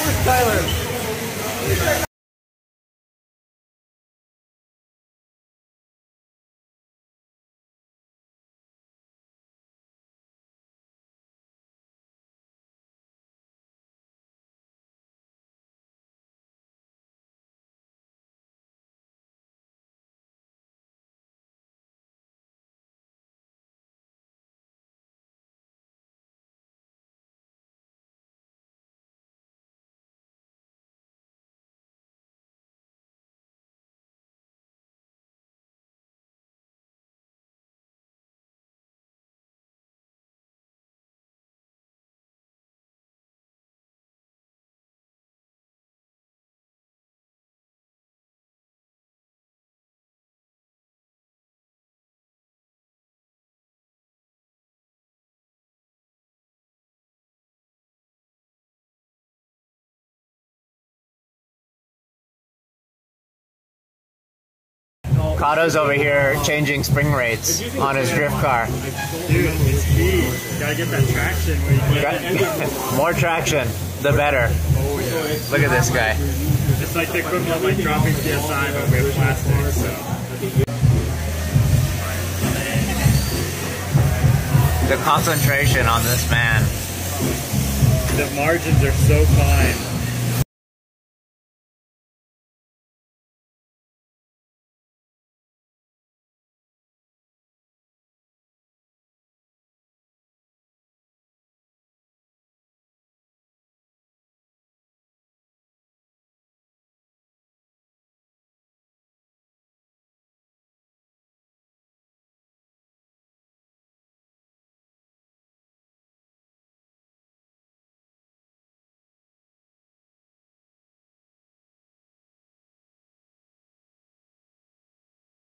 Tyler. Cotto's over here changing spring rates on his drift car. Dude, it's key. You gotta get that traction where you can. More traction, the better. Oh yeah. Look at this guy. It's like the equivalent of like dropping PSI but with plastic, so. The concentration on this man. The margins are so fine.